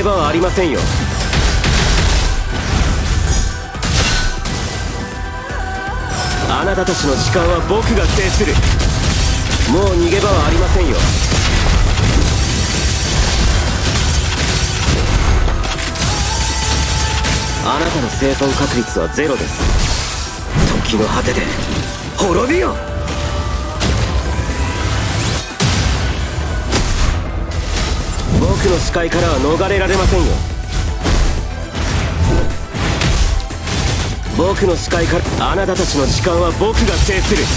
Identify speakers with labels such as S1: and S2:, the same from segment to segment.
S1: げ場はありませんよ。あなたたちの時間は僕が制する。もう逃げ場はありませんよ。あなたの生存確率はゼロです。時の果てで滅びよ。僕の視界からは逃れられませんよ。僕の視界から、あなたたちの時間は僕が制する。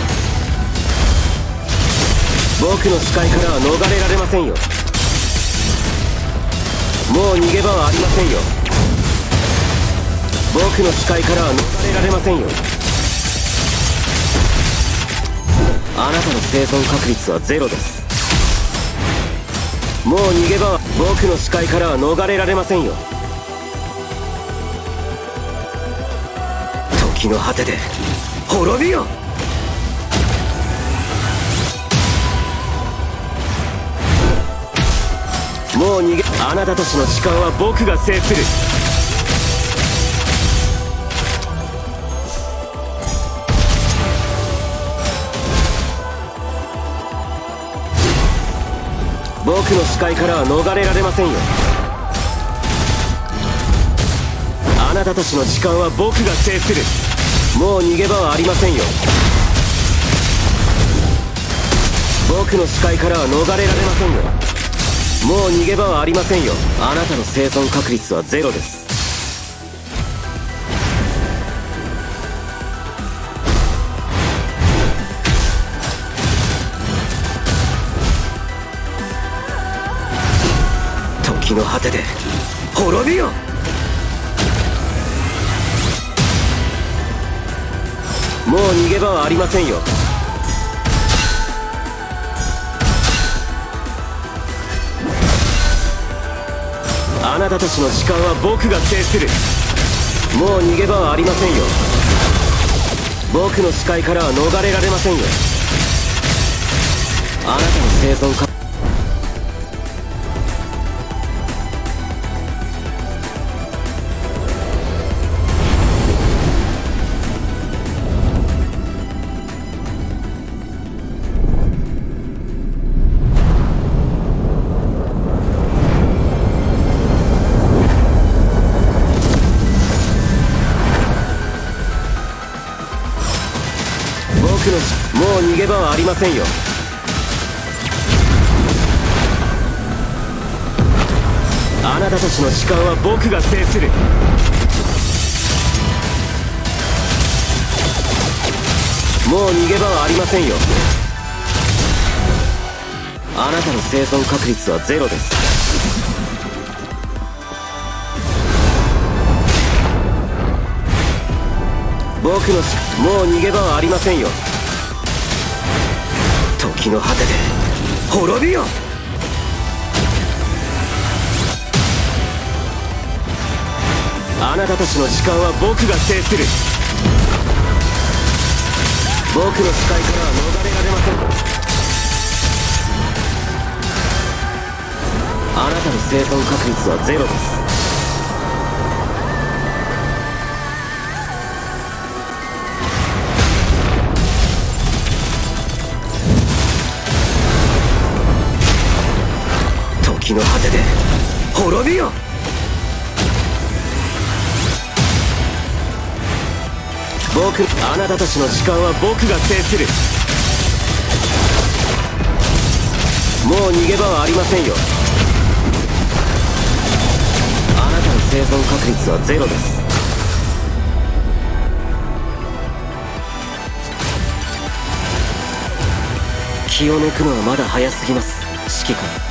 S1: 僕の視界からは逃れられませんよ。もう逃げ場はありませんよ。僕の視界からは逃れられませんよ。あなたの生存確率はゼロです。もう逃げ場は、僕の視界からは逃れられませんよ。時の果てで滅びよ。もう逃げ、あなたたちの時間は僕が制する。僕の視界からは逃れられませんよ。あなたたちの時間は僕が制する。もう逃げ場はありませんよ。僕の視界からは逃れられませんよ。もう逃げ場はありませんよ。あなたの生存確率はゼロです。時の果てで滅びよ。もう逃げ場はありませんよ。あなたたちの時間は僕が制する。もう逃げ場はありませんよ。僕の視界からは逃れられませんよ。あなたの生存確率、もう逃げ場はありませんよ。あなたたちの時間は僕が制する。もう逃げ場はありませんよ。あなたの生存確率はゼロです。僕のもう逃げ場はありませんよ。時の果てで滅びよ。あなたたちの時間は僕が制する。僕の視界からは逃れられません。あなたの生存確率はゼロです。時の果てで滅びよ。あなたたちの時間は僕が制する。もう逃げ場はありませんよ。あなたの生存確率はゼロです。気を抜くのはまだ早すぎます、指揮官。